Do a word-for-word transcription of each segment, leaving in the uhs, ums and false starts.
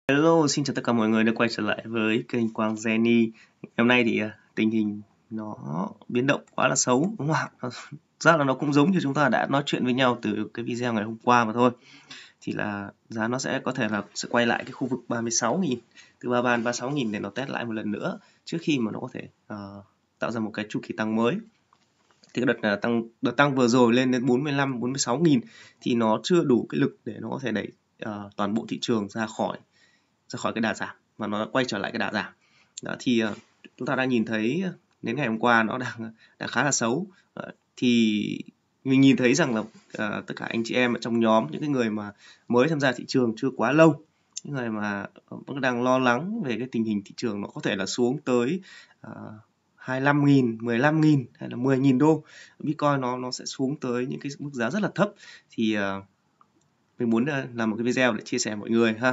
Hello, xin chào tất cả mọi người đã quay trở lại với kênh Quang Jenny. Hôm nay thì à, tình hình nó biến động quá là xấu, đúng không ạ? Nó- Ra là nó cũng giống như chúng ta đã nói chuyện với nhau từ cái video ngày hôm qua mà thôi. Thì là giá nó sẽ có thể là sẽ quay lại cái khu vực ba mươi sáu nghìn, từ ba mươi ba đến ba mươi sáu nghìn để nó test lại một lần nữa trước khi mà nó có thể ờ, tạo ra một cái chu kỳ tăng mới. Thì cái đợt à, tăng đợt tăng vừa rồi lên đến bốn mươi lăm, bốn mươi sáu nghìn thì nó chưa đủ cái lực để nó có thể đẩy ờ, toàn bộ thị trường ra khỏi ra khỏi cái đà giảm và nó đã quay trở lại cái đà giảm. Đó, thì uh, chúng ta đã nhìn thấy đến ngày hôm qua nó đang đang khá là xấu. Uh, thì mình nhìn thấy rằng là uh, tất cả anh chị em ở trong nhóm, những cái người mà mới tham gia thị trường chưa quá lâu, những người mà vẫn đang lo lắng về cái tình hình thị trường nó có thể là xuống tới uh, hai mươi lăm nghìn, mười lăm nghìn hay là mười nghìn đô, Bitcoin nó nó sẽ xuống tới những cái mức giá rất là thấp. Thì uh, mình muốn uh, làm một cái video để chia sẻ mọi người ha.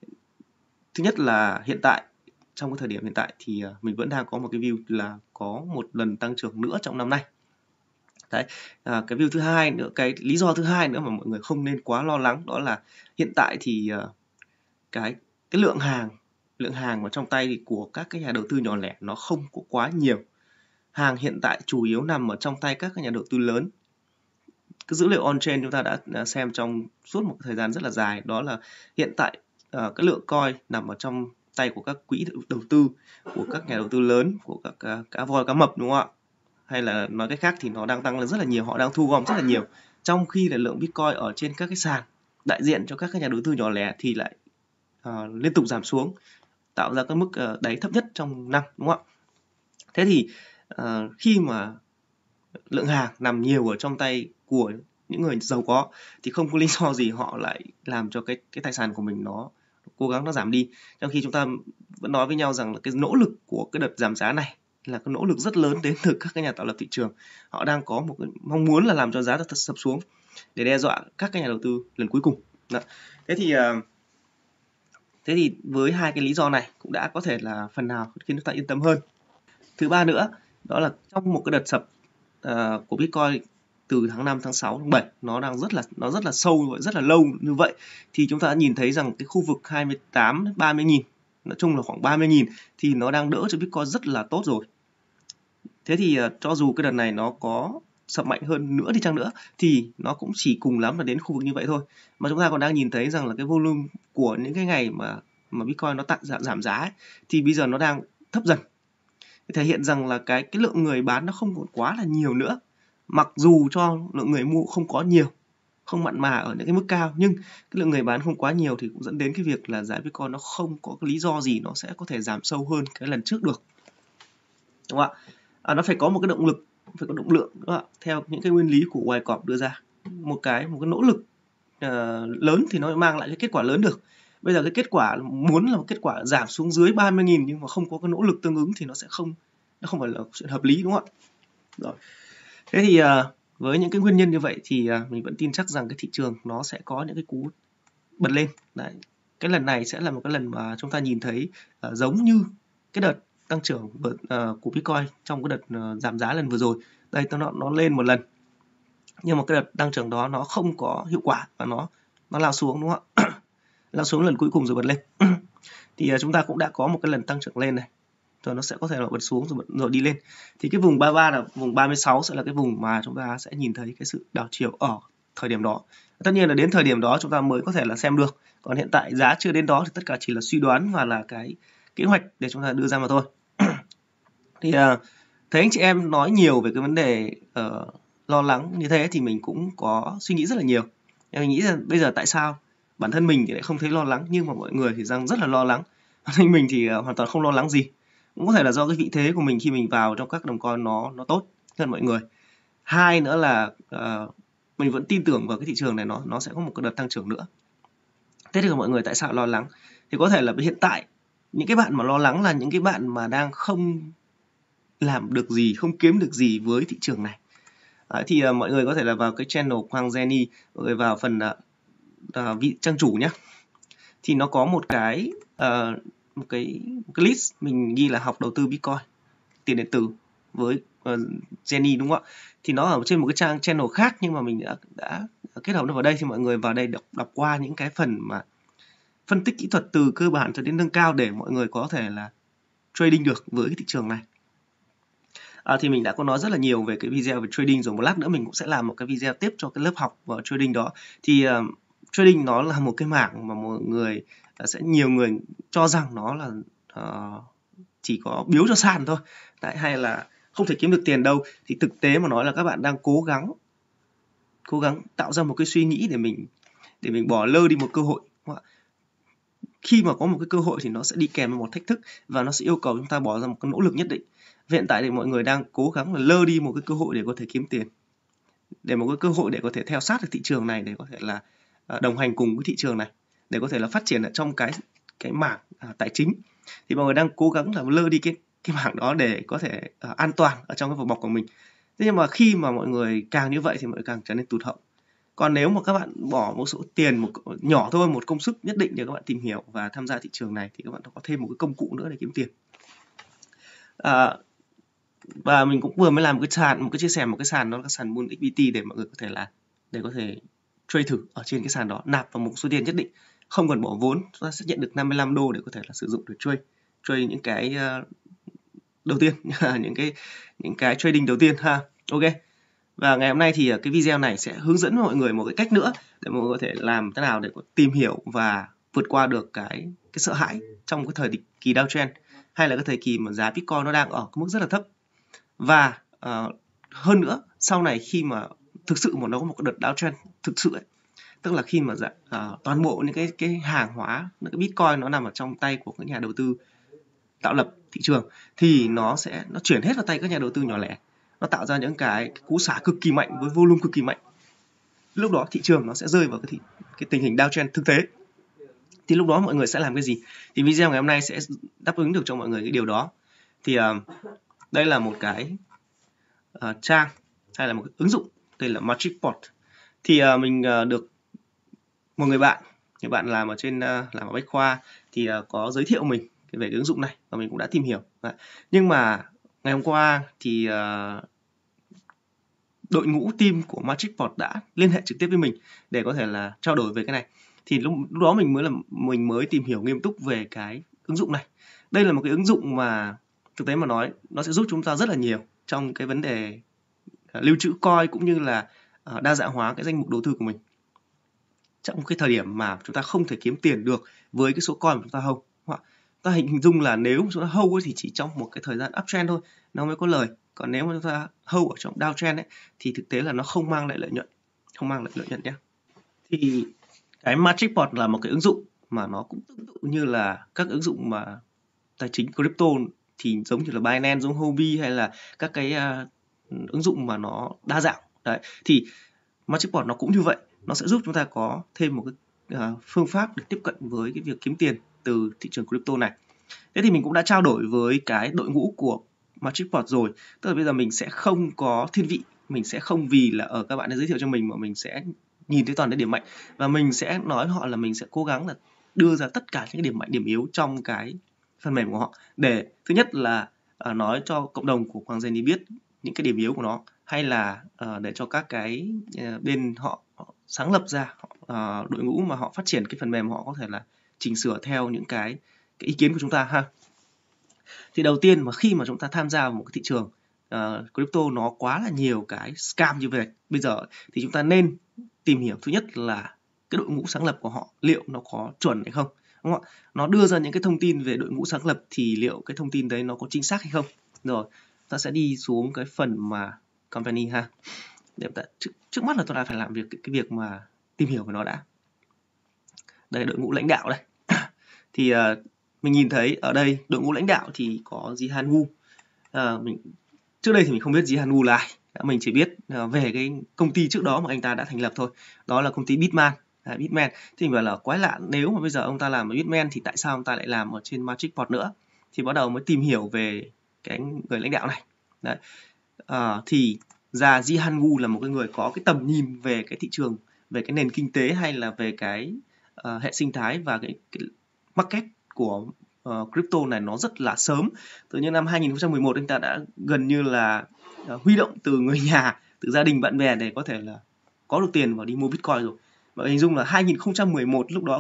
Thứ nhất là hiện tại, trong cái thời điểm hiện tại thì mình vẫn đang có một cái view là có một lần tăng trưởng nữa trong năm nay. Đấy, à, cái view thứ hai nữa, cái lý do thứ hai nữa mà mọi người không nên quá lo lắng, đó là hiện tại thì cái cái lượng hàng lượng hàng mà trong tay của các cái nhà đầu tư nhỏ lẻ nó không có quá nhiều. Hàng hiện tại chủ yếu nằm ở trong tay các cái nhà đầu tư lớn. Cái dữ liệu on-chain chúng ta đã xem trong suốt một thời gian rất là dài, đó là hiện tại uh, cái lượng coin nằm ở trong tay của các quỹ đầu tư, của các nhà đầu tư lớn, của các uh, cá voi cá mập, đúng không ạ? Hay là nói cách khác thì nó đang tăng lên rất là nhiều, họ đang thu gom rất là nhiều, trong khi là lượng Bitcoin ở trên các cái sàn đại diện cho các cái nhà đầu tư nhỏ lẻ thì lại uh, liên tục giảm xuống, tạo ra cái mức uh, đáy thấp nhất trong năm, đúng không ạ? Thế thì uh, khi mà lượng hàng nằm nhiều ở trong tay của những người giàu có thì không có lý do gì họ lại làm cho cái cái tài sản của mình nó cố gắng nó giảm đi. Trong khi chúng ta vẫn nói với nhau rằng là cái nỗ lực của cái đợt giảm giá này là cái nỗ lực rất lớn đến từ các cái nhà tạo lập thị trường. Họ đang có một cái mong muốn là làm cho giá thật sập xuống để đe dọa các cái nhà đầu tư lần cuối cùng. Đó. Thế thì thế thì với hai cái lý do này cũng đã có thể là phần nào khiến chúng ta yên tâm hơn. Thứ ba nữa, đó là trong một cái đợt sập uh, của Bitcoin từ tháng năm, tháng sáu, tháng bảy, nó đang rất là nó rất là sâu và rất là lâu như vậy, thì chúng ta đã nhìn thấy rằng cái khu vực hai mươi tám đến ba mươi nghìn, nói chung là khoảng ba mươi nghìn, thì nó đang đỡ cho Bitcoin rất là tốt rồi. Thế thì uh, cho dù cái đợt này nó có sập mạnh hơn nữa đi chăng nữa thì nó cũng chỉ cùng lắm là đến khu vực như vậy thôi. Mà chúng ta còn đang nhìn thấy rằng là cái volume của những cái ngày mà mà Bitcoin nó tăng giảm, giảm giá ấy, thì bây giờ nó đang thấp dần, thể hiện rằng là cái cái lượng người bán nó không còn quá là nhiều nữa. Mặc dù cho lượng người mua không có nhiều, không mặn mà ở những cái mức cao, nhưng cái lượng người bán không quá nhiều thì cũng dẫn đến cái việc là giá Bitcoin nó không có cái lý do gì nó sẽ có thể giảm sâu hơn cái lần trước được, đúng không ạ? À, nó phải có một cái động lực, phải có động lượng, đúng không ạ? Theo những cái nguyên lý của Wyckoff đưa ra, một cái một cái nỗ lực uh, lớn thì nó mang lại cái kết quả lớn được. Bây giờ cái kết quả muốn là một kết quả giảm xuống dưới ba mươi nghìn nhưng mà không có cái nỗ lực tương ứng thì nó sẽ không nó không phải là chuyện hợp lý, đúng không ạ? Rồi. Thế thì uh, với những cái nguyên nhân như vậy thì uh, mình vẫn tin chắc rằng cái thị trường nó sẽ có những cái cú bật lên. Đấy. Cái lần này sẽ là một cái lần mà chúng ta nhìn thấy uh, giống như cái đợt tăng trưởng uh, của Bitcoin trong cái đợt uh, giảm giá lần vừa rồi. Đây nó nó lên một lần, nhưng mà cái đợt tăng trưởng đó nó không có hiệu quả và nó nó lao xuống, đúng không ạ? Lao xuống lần cuối cùng rồi bật lên. Thì uh, chúng ta cũng đã có một cái lần tăng trưởng lên này, rồi nó sẽ có thể là bật xuống rồi, rồi đi lên. Thì cái vùng ba mươi ba là vùng ba mươi sáu sẽ là cái vùng mà chúng ta sẽ nhìn thấy cái sự đảo chiều ở thời điểm đó. Tất nhiên là đến thời điểm đó chúng ta mới có thể là xem được. Còn hiện tại giá chưa đến đó thì tất cả chỉ là suy đoán và là cái kế hoạch để chúng ta đưa ra mà thôi. Thì uh, thấy anh chị em nói nhiều về cái vấn đề uh, lo lắng như thế thì mình cũng có suy nghĩ rất là nhiều. Mình nghĩ là bây giờ tại sao bản thân mình thì lại không thấy lo lắng nhưng mà mọi người thì đang rất là lo lắng. Bản thân mình thì uh, hoàn toàn không lo lắng gì. Cũng có thể là do cái vị thế của mình khi mình vào trong các đồng coin nó nó tốt hơn mọi người. Hai nữa là uh, mình vẫn tin tưởng vào cái thị trường này nó nó sẽ có một cái đợt tăng trưởng nữa. Thế thì mọi người tại sao lo lắng? Thì có thể là hiện tại những cái bạn mà lo lắng là những cái bạn mà đang không làm được gì, không kiếm được gì với thị trường này. Đấy, thì uh, mọi người có thể là vào cái channel Quang Jenny, mọi người vào phần uh, uh, vị trang chủ nhé. Thì nó có một cái uh, một cái, một cái list mình ghi là học đầu tư Bitcoin tiền điện tử với uh, Jenny, đúng không ạ? Thì nó ở trên một cái trang channel khác nhưng mà mình đã, đã kết hợp nó vào đây, thì mọi người vào đây đọc, đọc qua những cái phần mà phân tích kỹ thuật từ cơ bản cho đến nâng cao để mọi người có thể là trading được với cái thị trường này. À, thì mình đã có nói rất là nhiều về cái video về trading rồi, một lát nữa mình cũng sẽ làm một cái video tiếp cho cái lớp học vào trading đó. Thì uh, trading nó là một cái mảng mà mọi người uh, sẽ nhiều người cho rằng nó là uh, chỉ có biếu cho sàn thôi, đấy, hay là không thể kiếm được tiền đâu. Thì thực tế mà nói là các bạn đang cố gắng cố gắng tạo ra một cái suy nghĩ để mình để mình bỏ lơ đi một cơ hội. Khi mà có một cái cơ hội thì nó sẽ đi kèm với một thách thức và nó sẽ yêu cầu chúng ta bỏ ra một cái nỗ lực nhất định. Hiện tại thì mọi người đang cố gắng là lơ đi một cái cơ hội để có thể kiếm tiền, để một cái cơ hội để có thể theo sát được thị trường này, để có thể là đồng hành cùng với thị trường này, để có thể là phát triển ở trong cái cái mảng à, tài chính. Thì mọi người đang cố gắng là lơ đi cái cái mảng đó để có thể à, an toàn ở trong cái vỏ bọc của mình. Thế nhưng mà khi mà mọi người càng như vậy thì mọi người càng trở nên tụt hậu. Còn nếu mà các bạn bỏ một số tiền một nhỏ thôi, một công sức nhất định để các bạn tìm hiểu và tham gia thị trường này, thì các bạn có thêm một cái công cụ nữa để kiếm tiền. À, và mình cũng vừa mới làm một cái sàn, một cái chia sẻ một cái sàn đó là cái sàn Moon ích pê tê để mọi người có thể là để có thể trade thử ở trên cái sàn đó, nạp vào một số tiền nhất định, không cần bỏ vốn, chúng ta sẽ nhận được năm mươi lăm đô để có thể là sử dụng để trade trade những cái uh, đầu tiên những cái những cái trading đầu tiên ha. Ok. Và ngày hôm nay thì cái video này sẽ hướng dẫn mọi người một cái cách nữa để mọi người có thể làm thế nào để có tìm hiểu và vượt qua được cái cái sợ hãi trong cái thời kỳ downtrend, hay là cái thời kỳ mà giá Bitcoin nó đang ở cái mức rất là thấp. Và uh, hơn nữa, sau này khi mà thực sự mà nó có một cái đợt downtrend thực sự ấy, tức là khi mà dạ, uh, toàn bộ những cái cái hàng hóa, những cái Bitcoin nó nằm ở trong tay của các nhà đầu tư tạo lập thị trường, thì nó sẽ nó chuyển hết vào tay các nhà đầu tư nhỏ lẻ, nó tạo ra những cái cú xả cực kỳ mạnh với volume cực kỳ mạnh. Lúc đó thị trường nó sẽ rơi vào cái, thị, cái tình hình downtrend thực tế. Thì lúc đó mọi người sẽ làm cái gì? Thì video ngày hôm nay sẽ đáp ứng được cho mọi người cái điều đó. Thì uh, đây là một cái uh, trang hay là một cái ứng dụng, đây là Magic-Port. Thì uh, mình uh, được một người bạn, người bạn làm ở trên uh, làm ở Bách Khoa thì uh, có giới thiệu mình về cái ứng dụng này và mình cũng đã tìm hiểu. Đấy. Nhưng mà ngày hôm qua thì uh, đội ngũ team của Magic-Port đã liên hệ trực tiếp với mình để có thể là trao đổi về cái này. Thì lúc, lúc đó mình mới là mình mới tìm hiểu nghiêm túc về cái ứng dụng này. Đây là một cái ứng dụng mà thực tế mà nói nó sẽ giúp chúng ta rất là nhiều trong cái vấn đề uh, lưu trữ coin cũng như là uh, đa dạng hóa cái danh mục đầu tư của mình trong cái thời điểm mà chúng ta không thể kiếm tiền được với cái số coin mà chúng ta hold. Ta hình dung là nếu chúng ta hold thì chỉ trong một cái thời gian uptrend thôi nó mới có lời, còn nếu mà chúng ta hold ở trong downtrend ấy thì thực tế là nó không mang lại lợi nhuận, không mang lại lợi nhuận nhé. Thì cái Magic-Port là một cái ứng dụng mà nó cũng tương tự như là các ứng dụng mà tài chính crypto, thì giống như là Binance, giống Huobi hay là các cái uh, ứng dụng mà nó đa dạng đấy. Thì Magic-Port nó cũng như vậy, nó sẽ giúp chúng ta có thêm một cái uh, phương pháp để tiếp cận với cái việc kiếm tiền từ thị trường crypto này. Thế thì mình cũng đã trao đổi với cái đội ngũ của Magic-Port rồi, tức là bây giờ mình sẽ không có thiên vị, mình sẽ không vì là ở các bạn đã giới thiệu cho mình mà mình sẽ nhìn thấy toàn cái điểm mạnh, và mình sẽ nói với họ là mình sẽ cố gắng là đưa ra tất cả những cái điểm mạnh điểm yếu trong cái phần mềm của họ, để thứ nhất là uh, nói cho cộng đồng của Quang Jenny biết những cái điểm yếu của nó, hay là uh, để cho các cái uh, bên họ, họ sáng lập ra uh, đội ngũ mà họ phát triển cái phần mềm họ có thể là chỉnh sửa theo những cái, cái ý kiến của chúng ta ha. Thì đầu tiên mà khi mà chúng ta tham gia vào một cái thị trường uh, crypto nó quá là nhiều cái scam như vậy bây giờ, thì chúng ta nên tìm hiểu thứ nhất là cái đội ngũ sáng lập của họ liệu nó có chuẩn hay không, đúng không ạ? Nó đưa ra những cái thông tin về đội ngũ sáng lập thì liệu cái thông tin đấy nó có chính xác hay không. Rồi ta sẽ đi xuống cái phần mà company ha. Để ta, trước, trước mắt là tôi đã phải làm việc cái, cái việc mà tìm hiểu về nó đã. Đây đội ngũ lãnh đạo đây. Thì uh, mình nhìn thấy ở đây đội ngũ lãnh đạo thì có Jihan Wu. Uh, mình trước đây thì mình không biết Jihan Wu là ai, mình chỉ biết uh, về cái công ty trước đó mà anh ta đã thành lập thôi, đó là công ty Bitman. À, Bitman thì mình bảo là quái lạ, nếu mà bây giờ ông ta làm ở Bitman thì tại sao ông ta lại làm ở trên Magic-Port nữa. Thì bắt đầu mới tìm hiểu về cái người lãnh đạo này. Đấy. Uh, thì ra Jihan Wu là một cái người có cái tầm nhìn về cái thị trường, về cái nền kinh tế hay là về cái uh, hệ sinh thái và cái, cái market của uh, crypto này nó rất là sớm. Từ những năm hai nghìn không trăm mười một anh ta đã gần như là uh, huy động từ người nhà, từ gia đình bạn bè để có thể là có được tiền và đi mua Bitcoin rồi. Và hình dung là hai nghìn không trăm mười một lúc đó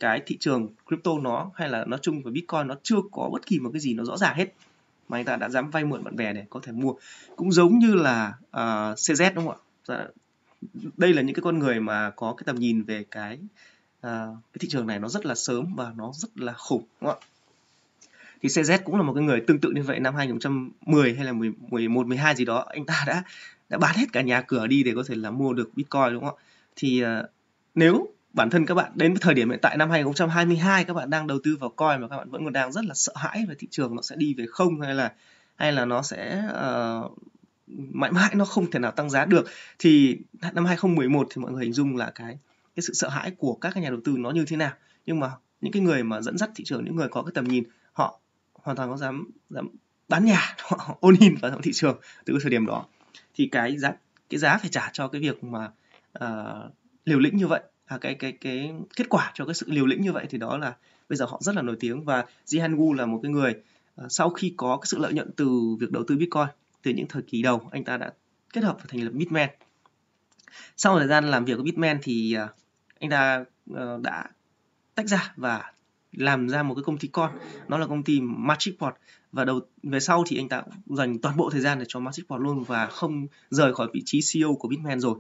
cái thị trường crypto nó hay là nói chung với Bitcoin nó chưa có bất kỳ một cái gì nó rõ ràng hết mà anh ta đã dám vay mượn bạn bè để có thể mua. Cũng giống như là uh, xê dét đúng không ạ? Đây là những cái con người mà có cái tầm nhìn về cái uh, cái thị trường này nó rất là sớm và nó rất là khủng đúng không ạ? Thì xê dét cũng là một cái người tương tự như vậy. Năm hai nghìn không trăm mười hay là mười một, mười hai gì đó, anh ta đã đã bán hết cả nhà cửa đi để có thể là mua được Bitcoin đúng không ạ? Thì uh, nếu bản thân các bạn đến thời điểm hiện tại năm hai nghìn không trăm hai mươi hai các bạn đang đầu tư vào coin mà các bạn vẫn còn đang rất là sợ hãi về thị trường nó sẽ đi về không hay là hay là nó sẽ uh, mãi mãi nó không thể nào tăng giá được, thì năm hai nghìn không trăm mười một thì mọi người hình dung là cái cái sự sợ hãi của các cái nhà đầu tư nó như thế nào. Nhưng mà những cái người mà dẫn dắt thị trường, những người có cái tầm nhìn, họ hoàn toàn có dám dám bán nhà, họ ôn in vào thị trường từ cái thời điểm đó. Thì cái giá cái giá phải trả cho cái việc mà uh, liều lĩnh như vậy, à, cái cái cái kết quả cho cái sự liều lĩnh như vậy thì đó là bây giờ họ rất là nổi tiếng. Và Jihan Wu là một cái người uh, sau khi có cái sự lợi nhuận từ việc đầu tư Bitcoin từ những thời kỳ đầu, anh ta đã kết hợp và thành lập Bitmain. Sau thời gian làm việc với Bitmain thì uh, anh ta uh, đã tách ra và làm ra một cái công ty con, nó là công ty Magic-Port. Và đầu về sau thì anh ta cũng dành toàn bộ thời gian để cho Magic-Port luôn và không rời khỏi vị trí xê e ô của Bitmain rồi.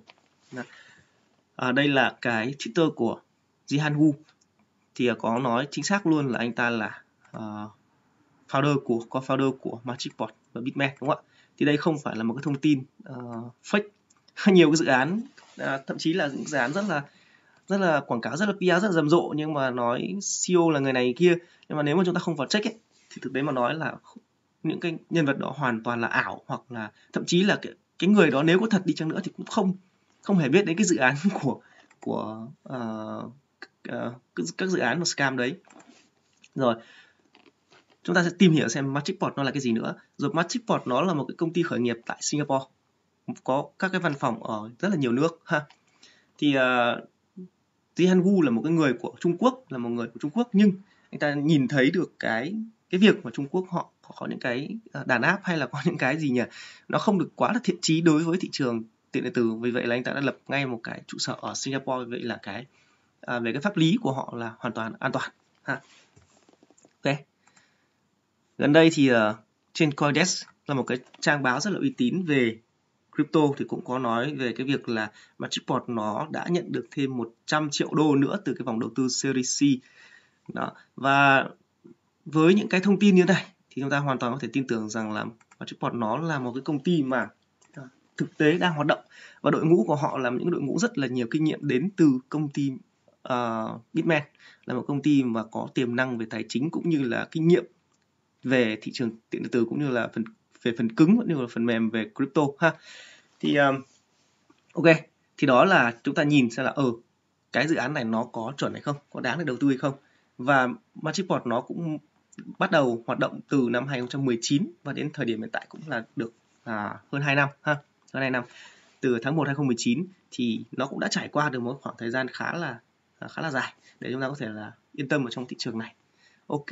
À, đây là cái Twitter của Jihan Wu, thì có nói chính xác luôn là anh ta là uh, founder của co-founder của Magic-Port và Bitmain đúng không ạ? Thì đây không phải là một cái thông tin uh, fake. Nhiều cái dự án uh, thậm chí là những dự án rất là rất là quảng cáo, rất là pê e rờ, rất là rầm rộ nhưng mà nói xê e ô là người này kia, nhưng mà nếu mà chúng ta không vào check ấy, thì thực tế mà nói là những cái nhân vật đó hoàn toàn là ảo, hoặc là thậm chí là cái, cái người đó nếu có thật đi chăng nữa thì cũng không không hề biết đến cái dự án của của uh, uh, các dự án của scam đấy. Rồi chúng ta sẽ tìm hiểu xem Magic-Port nó là cái gì nữa. Rồi Magic-Port nó là một cái công ty khởi nghiệp tại Singapore, có các cái văn phòng ở rất là nhiều nước ha. Thì uh, Jihan Wu là một cái người của Trung Quốc, là một người của Trung Quốc, nhưng anh ta nhìn thấy được cái cái việc mà Trung Quốc họ có những cái đàn áp hay là có những cái gì nhỉ, nó không được quá là thiện chí đối với thị trường tiền điện tử. Vì vậy là anh ta đã lập ngay một cái trụ sở ở Singapore. Vậy là cái à, về cái pháp lý của họ là hoàn toàn an toàn ha. Ok. Gần đây thì uh, trên CoinDesk là một cái trang báo rất là uy tín về crypto thì cũng có nói về cái việc là Magic-Port nó đã nhận được thêm một trăm triệu đô nữa từ cái vòng đầu tư Series C. Đó. Và với những cái thông tin như này thì chúng ta hoàn toàn có thể tin tưởng rằng là Magic-Port nó là một cái công ty mà thực tế đang hoạt động, và đội ngũ của họ là những đội ngũ rất là nhiều kinh nghiệm đến từ công ty uh, Bitmain, là một công ty mà có tiềm năng về tài chính cũng như là kinh nghiệm về thị trường tiền điện tử, cũng như là phần về phần cứng cũng như là phần mềm về crypto ha. Thì um, ok, thì đó là chúng ta nhìn xem là ở ừ, cái dự án này nó có chuẩn hay không, có đáng để đầu tư hay không. Và Magic-Port nó cũng bắt đầu hoạt động từ năm hai nghìn không trăm mười chín và đến thời điểm hiện tại cũng là được à, hơn hai năm ha, hơn hai năm. Từ tháng một hai nghìn không trăm mười chín thì nó cũng đã trải qua được một khoảng thời gian khá là khá là dài để chúng ta có thể là yên tâm ở trong thị trường này. Ok.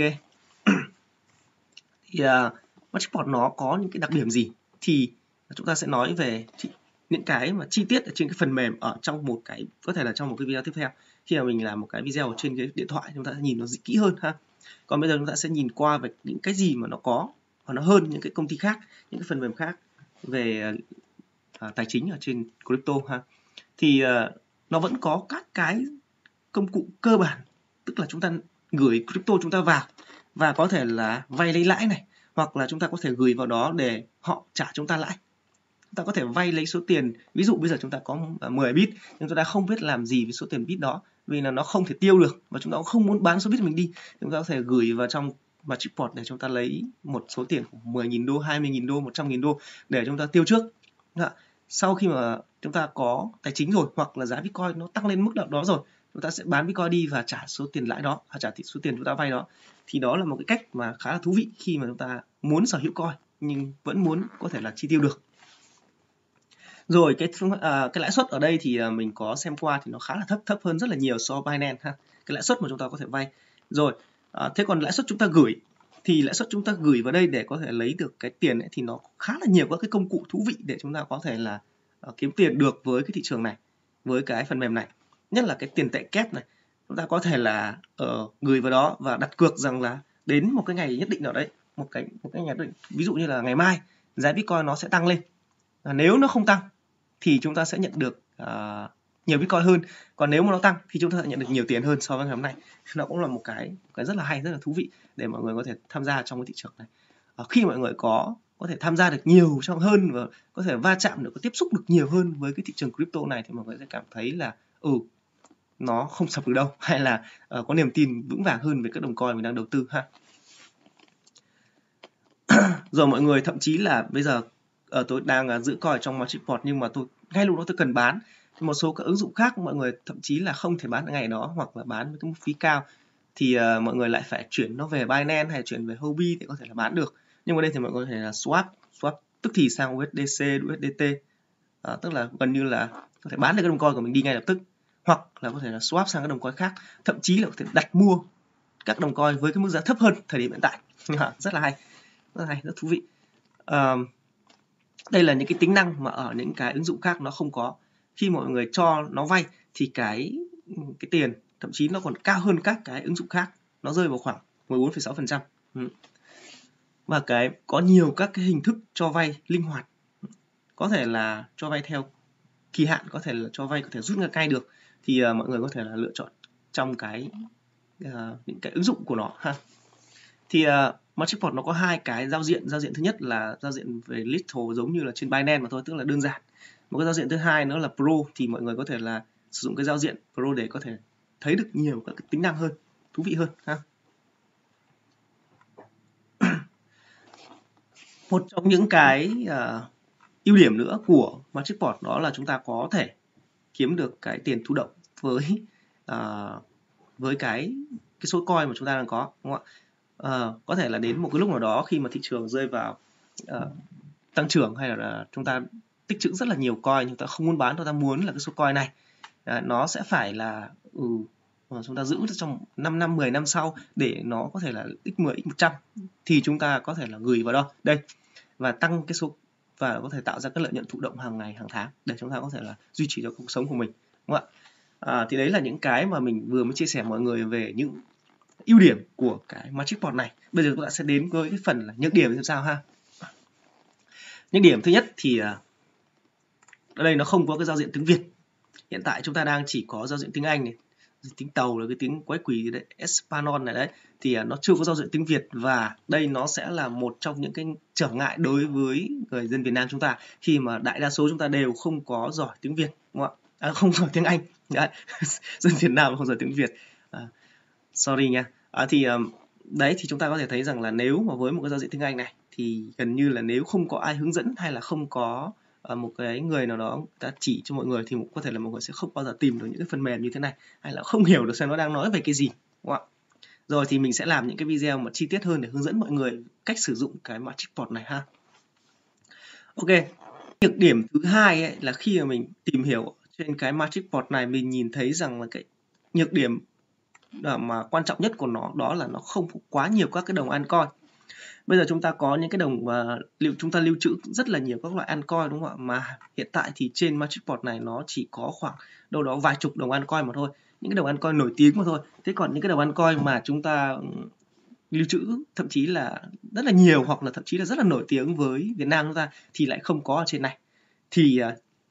Thì uh, Magic-Port nó có những cái đặc điểm gì thì chúng ta sẽ nói về những cái mà chi tiết ở trên cái phần mềm ở trong một cái, có thể là trong một cái video tiếp theo. Khi mà mình làm một cái video trên cái điện thoại chúng ta sẽ nhìn nó kỹ hơn ha. Còn bây giờ chúng ta sẽ nhìn qua về những cái gì mà nó có và nó hơn những cái công ty khác, những cái phần mềm khác về uh, tài chính ở trên crypto ha. Thì uh, nó vẫn có các cái công cụ cơ bản, tức là chúng ta gửi crypto chúng ta vào và có thể là vay lấy lãi này, hoặc là chúng ta có thể gửi vào đó để họ trả chúng ta lãi. Chúng ta có thể vay lấy số tiền, ví dụ bây giờ chúng ta có mười bit nhưng chúng ta không biết làm gì với số tiền bit đó, vì là nó không thể tiêu được và chúng ta cũng không muốn bán số bit mình đi, chúng ta có thể gửi vào trong Magic-Port để chúng ta lấy một số tiền khoảng mười nghìn đô, hai mươi nghìn đô, một trăm nghìn đô để chúng ta tiêu trước. Sau khi mà chúng ta có tài chính rồi, hoặc là giá Bitcoin nó tăng lên mức độ đó rồi, chúng ta sẽ bán Bitcoin đi và trả số tiền lãi đó, trả số tiền chúng ta vay đó. Thì đó là một cái cách mà khá là thú vị khi mà chúng ta muốn sở hữu coin nhưng vẫn muốn có thể là chi tiêu được. Rồi cái à, cái lãi suất ở đây thì mình có xem qua thì nó khá là thấp, thấp hơn rất là nhiều so với Binance ha. Cái lãi suất mà chúng ta có thể vay. Rồi, à, thế còn lãi suất chúng ta gửi thì lãi suất chúng ta gửi vào đây để có thể lấy được cái tiền ấy, thì nó khá là nhiều các cái công cụ thú vị để chúng ta có thể là uh, kiếm tiền được với cái thị trường này, với cái phần mềm này. Nhất là cái tiền tệ kép này, chúng ta có thể là uh, gửi vào đó và đặt cược rằng là đến một cái ngày nhất định nào đấy, một cái một cái ngày định, ví dụ như là ngày mai giá Bitcoin nó sẽ tăng lên. À, nếu nó không tăng thì chúng ta sẽ nhận được uh, nhiều Bitcoin hơn, còn nếu mà nó tăng thì chúng ta sẽ nhận được nhiều tiền hơn so với ngày hôm nay. Nó cũng là một cái cái rất là hay, rất là thú vị để mọi người có thể tham gia trong cái thị trường này. À, khi mọi người có có thể tham gia được nhiều trong hơn và có thể va chạm được, có tiếp xúc được nhiều hơn với cái thị trường crypto này thì mọi người sẽ cảm thấy là ừ nó không sập được đâu, hay là uh, có niềm tin vững vàng hơn về các đồng coin mình đang đầu tư ha. Rồi mọi người thậm chí là bây giờ uh, tôi đang uh, giữ coin trong Marketport nhưng mà tôi ngay lúc đó tôi cần bán. Một số các ứng dụng khác mọi người thậm chí là không thể bán ở ngày đó, hoặc là bán với cái mức phí cao thì uh, mọi người lại phải chuyển nó về Binance hay chuyển về Huobi để có thể là bán được. Nhưng mà đây thì mọi người có thể là swap swap tức thì sang u ét đê xê, u ét đê tê, à, tức là gần như là có thể bán được cái đồng coin của mình đi ngay lập tức, hoặc là có thể là swap sang các đồng coin khác, thậm chí là có thể đặt mua các đồng coin với cái mức giá thấp hơn thời điểm hiện tại. Rất là hay, rất là hay, rất thú vị. À, đây là những cái tính năng mà ở những cái ứng dụng khác nó không có. Khi mọi người cho nó vay thì cái cái tiền thậm chí nó còn cao hơn các cái ứng dụng khác, nó rơi vào khoảng mười bốn phẩy sáu phần trăm. Ừ. Và cái có nhiều các cái hình thức cho vay linh hoạt, có thể là cho vay theo kỳ hạn, có thể là cho vay có thể rút ngân cay được, thì uh, mọi người có thể là lựa chọn trong cái uh, những cái ứng dụng của nó ha. Thì uh, Marketport nó có hai cái giao diện. Giao diện thứ nhất là giao diện về little giống như là trên Binance mà thôi, tức là đơn giản. Một cái giao diện thứ hai nữa là Pro, thì mọi người có thể là sử dụng cái giao diện Pro để có thể thấy được nhiều các cái tính năng hơn, thú vị hơn ha. Một trong những cái uh, ưu điểm nữa của Marketport đó là chúng ta có thể kiếm được cái tiền thụ động với uh, với cái cái số coin mà chúng ta đang có, đúng không ạ? Uh, có thể là đến một cái lúc nào đó khi mà thị trường rơi vào uh, tăng trưởng, hay là chúng ta tích trữ rất là nhiều coin, chúng ta không muốn bán, chúng ta muốn là cái số coin này uh, nó sẽ phải là ừ, chúng ta giữ trong năm năm, mười năm sau để nó có thể là x mười, x một trăm, thì chúng ta có thể là gửi vào đó đây và tăng cái số và có thể tạo ra các lợi nhuận thụ động hàng ngày, hàng tháng để chúng ta có thể là duy trì cho cuộc sống của mình, đúng không ạ? À, thì đấy là những cái mà mình vừa mới chia sẻ mọi người về những ưu điểm của cái Marketport này. Bây giờ chúng ta sẽ đến với cái phần là nhược điểm thì sao ha. Nhược điểm thứ nhất thì ở đây nó không có cái giao diện tiếng Việt. Hiện tại chúng ta đang chỉ có giao diện tiếng Anh này, tiếng Tàu là cái tiếng quái quỷ đấy, Espanol này đấy, thì nó chưa có giao diện tiếng Việt, và đây nó sẽ là một trong những cái trở ngại đối với người dân Việt Nam chúng ta, khi mà đại đa số chúng ta đều không có giỏi tiếng Việt, đúng không ạ? À, không giỏi tiếng Anh đấy. Dân Việt Nam không giỏi tiếng Việt, à, sorry nha. À, thì đấy thì chúng ta có thể thấy rằng là nếu mà với một cái giao diện tiếng Anh này thì gần như là nếu không có ai hướng dẫn hay là không có uh, một cái người nào đó đã chỉ cho mọi người thì có thể là mọi người sẽ không bao giờ tìm được những cái phần mềm như thế này, hay là không hiểu được xem nó đang nói về cái gì, đúng không ạ? Rồi thì mình sẽ làm những cái video mà chi tiết hơn để hướng dẫn mọi người cách sử dụng cái Marketport này ha. Ok, nhược điểm thứ hai ấy, là khi mà mình tìm hiểu trên cái Marketport này, mình nhìn thấy rằng là cái nhược điểm mà quan trọng nhất của nó đó là nó không có quá nhiều các cái đồng altcoin. Bây giờ chúng ta có những cái đồng mà liệu chúng ta lưu trữ rất là nhiều các loại altcoin, đúng không ạ? Mà hiện tại thì trên Marketport này nó chỉ có khoảng đâu đó vài chục đồng altcoin mà thôi, những cái đồng altcoin nổi tiếng mà thôi. Thế còn những cái đồng altcoin mà chúng ta lưu trữ thậm chí là rất là nhiều, hoặc là thậm chí là rất là nổi tiếng với Việt Nam chúng ta thì lại không có ở trên này. Thì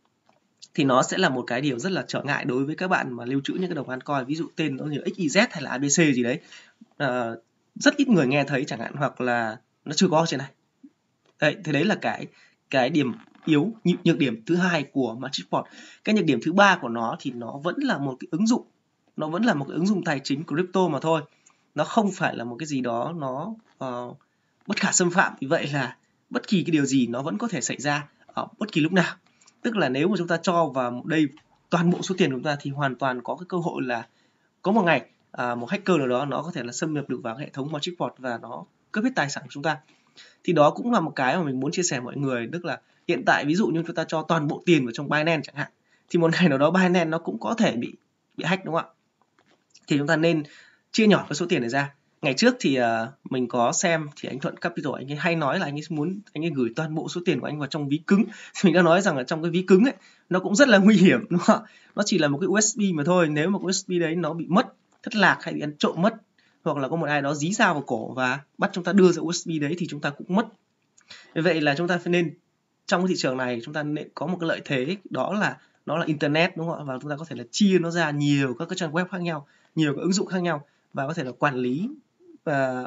thì nó sẽ là một cái điều rất là trở ngại đối với các bạn mà lưu trữ những cái đồng altcoin, ví dụ tên nó như ích i dét hay là a bê xê gì đấy, à, rất ít người nghe thấy chẳng hạn, hoặc là nó chưa có trên này. Đấy, thế đấy là cái cái điểm yếu, nhược điểm thứ hai của Marketport. Cái nhược điểm thứ ba của nó thì nó vẫn là một cái ứng dụng, nó vẫn là một cái ứng dụng tài chính crypto mà thôi, nó không phải là một cái gì đó nó uh, bất khả xâm phạm. Vì vậy là bất kỳ cái điều gì nó vẫn có thể xảy ra ở bất kỳ lúc nào. Tức là nếu mà chúng ta cho vào đây toàn bộ số tiền của chúng ta thì hoàn toàn có cái cơ hội là có một ngày à, một hacker nào đó nó có thể là xâm nhập được vào hệ thống Marketport và nó cướp hết tài sản của chúng ta. Thì đó cũng là một cái mà mình muốn chia sẻ mọi người, tức là hiện tại ví dụ như chúng ta cho toàn bộ tiền vào trong Binance chẳng hạn, thì một ngày nào đó Binance nó cũng có thể bị bị hack, đúng không ạ? Thì chúng ta nên chia nhỏ cái số tiền này ra. Ngày trước thì uh, mình có xem thì anh Thuận Capital anh ấy hay nói là anh ấy muốn anh ấy gửi toàn bộ số tiền của anh vào trong ví cứng. Thì mình đã nói rằng là trong cái ví cứng ấy nó cũng rất là nguy hiểm, đúng không ạ? Nó chỉ là một cái u ét bê mà thôi, nếu mà cái u ét bê đấy nó bị mất thất lạc hay bị ăn trộm mất, hoặc là có một ai đó dí dao vào cổ và bắt chúng ta đưa ra u ét bê đấy thì chúng ta cũng mất. Vì vậy là chúng ta phải nên, trong cái thị trường này chúng ta nên có một cái lợi thế, đó là nó là internet, đúng không ạ? Và chúng ta có thể là chia nó ra nhiều các cái trang web khác nhau, nhiều cái ứng dụng khác nhau, và có thể là quản lý và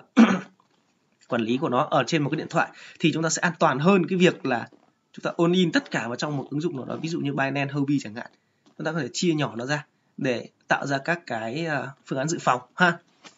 quản lý của nó ở trên một cái điện thoại, thì chúng ta sẽ an toàn hơn cái việc là chúng ta all in tất cả vào trong một ứng dụng nào đó, ví dụ như Binance Huobi chẳng hạn. Chúng ta có thể chia nhỏ nó ra để tạo ra các cái phương án dự phòng ha.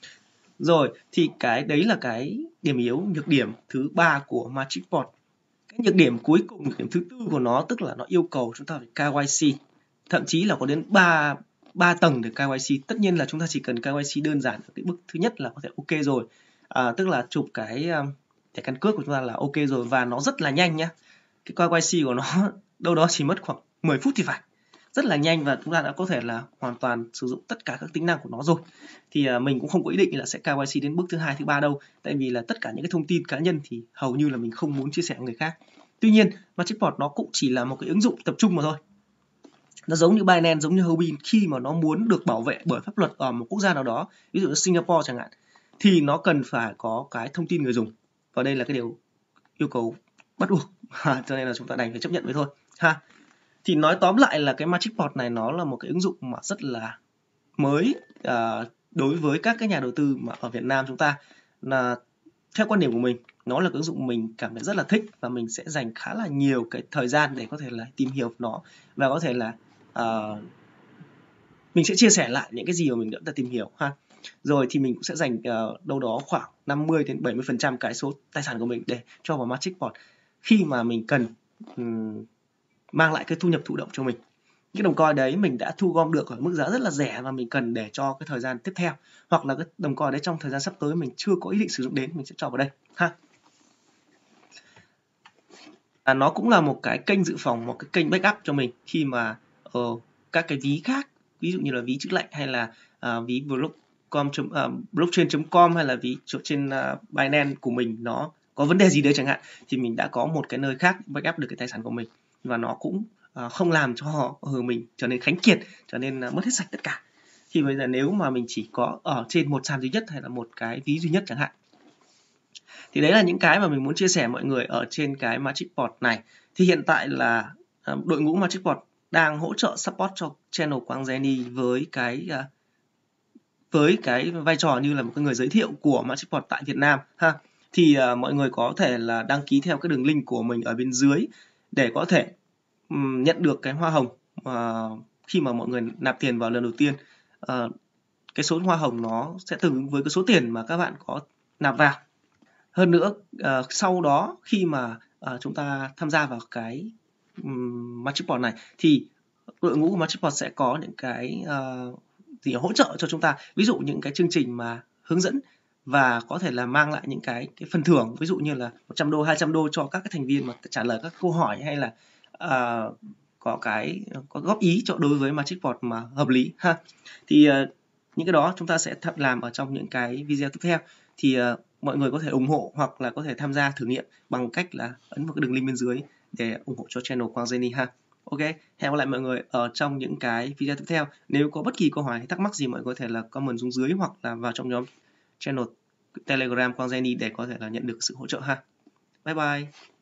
Rồi thì cái đấy là cái điểm yếu, nhược điểm thứ ba của Magic-Port. Cái nhược điểm cuối cùng, điểm thứ tư của nó, tức là nó yêu cầu chúng ta phải ca i xê, thậm chí là có đến ba ba tầng để ca i xê. Tất nhiên là chúng ta chỉ cần ca i xê đơn giản ở cái bước thứ nhất là có thể ok rồi, à, tức là chụp cái thẻ căn cước của chúng ta là ok rồi, và nó rất là nhanh nhá. Cái ca i xê của nó đâu đó chỉ mất khoảng mười phút thì phải, rất là nhanh, và chúng ta đã có thể là hoàn toàn sử dụng tất cả các tính năng của nó rồi. Thì uh, mình cũng không có ý định là sẽ ca i xê đến bước thứ hai, thứ ba đâu, tại vì là tất cả những cái thông tin cá nhân thì hầu như là mình không muốn chia sẻ với người khác. Tuy nhiên, Magic-Port nó cũng chỉ là một cái ứng dụng tập trung mà thôi. Nó giống như Binance, giống như Huobi, khi mà nó muốn được bảo vệ bởi pháp luật ở một quốc gia nào đó, ví dụ như Singapore chẳng hạn, thì nó cần phải có cái thông tin người dùng, và đây là cái điều yêu cầu bắt buộc, cho nên là chúng ta đành phải chấp nhận với thôi ha. Thì nói tóm lại là cái Magic-Port này nó là một cái ứng dụng mà rất là mới uh, đối với các cái nhà đầu tư mà ở Việt Nam chúng ta. Là theo quan điểm của mình, nó là cái ứng dụng mình cảm thấy rất là thích, và mình sẽ dành khá là nhiều cái thời gian để có thể là tìm hiểu nó, và có thể là uh, mình sẽ chia sẻ lại những cái gì mà mình đã tìm hiểu ha. Rồi thì mình cũng sẽ dành uh, đâu đó khoảng năm mươi đến bảy mươi phần trăm cái số tài sản của mình để cho vào Magic-Port khi mà mình cần um, mang lại cái thu nhập thụ động cho mình. Cái đồng coin đấy mình đã thu gom được ở mức giá rất là rẻ, và mình cần để cho cái thời gian tiếp theo, hoặc là cái đồng coin đấy trong thời gian sắp tới mình chưa có ý định sử dụng đến, mình sẽ cho vào đây ha. À, nó cũng là một cái kênh dự phòng, một cái kênh backup cho mình khi mà uh, các cái ví khác, ví dụ như là ví trữ lệnh, hay là uh, ví blockchain chấm com, hay là ví trên uh, Binance của mình nó có vấn đề gì đấy chẳng hạn, thì mình đã có một cái nơi khác backup được cái tài sản của mình, và nó cũng uh, không làm cho họ hờ mình trở nên khánh kiệt, trở nên uh, mất hết sạch tất cả. Thì bây giờ nếu mà mình chỉ có ở trên một sàn duy nhất, hay là một cái ví duy nhất chẳng hạn. Thì đấy là những cái mà mình muốn chia sẻ mọi người ở trên cái Magic-Port này. Thì hiện tại là uh, đội ngũ Magic-Port đang hỗ trợ support cho channel Quang Jenny với cái uh, với cái vai trò như là một cái người giới thiệu của Magic-Port tại Việt Nam ha. Thì uh, mọi người có thể là đăng ký theo cái đường link của mình ở bên dưới để có thể um, nhận được cái hoa hồng uh, khi mà mọi người nạp tiền vào lần đầu tiên. Uh, cái số hoa hồng nó sẽ tương ứng với cái số tiền mà các bạn có nạp vào. Hơn nữa, uh, sau đó khi mà uh, chúng ta tham gia vào cái um, Magic-Port này, thì đội ngũ của Magic-Port sẽ có những cái uh, gì hỗ trợ cho chúng ta, ví dụ những cái chương trình mà hướng dẫn, và có thể là mang lại những cái cái phần thưởng, ví dụ như là một trăm đô, hai trăm đô cho các cái thành viên mà trả lời các câu hỏi, hay là uh, có cái có góp ý cho đối với Magic-Port mà hợp lý ha. Thì uh, những cái đó chúng ta sẽ làm ở trong những cái video tiếp theo. Thì uh, mọi người có thể ủng hộ, hoặc là có thể tham gia thử nghiệm bằng cách là ấn vào cái đường link bên dưới để ủng hộ cho channel Quang Jenny ha. Ok, hẹn gặp lại mọi người ở trong những cái video tiếp theo. Nếu có bất kỳ câu hỏi hay thắc mắc gì, mọi người có thể là comment xuống dưới, hoặc là vào trong nhóm channel Telegram Quang Jenny để có thể là nhận được sự hỗ trợ ha. Bye bye.